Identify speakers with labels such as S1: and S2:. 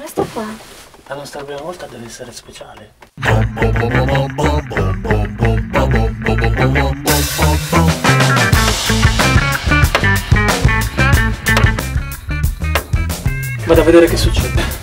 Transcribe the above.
S1: resto qua.
S2: La nostra prima volta deve essere speciale. Vado a vedere che succede.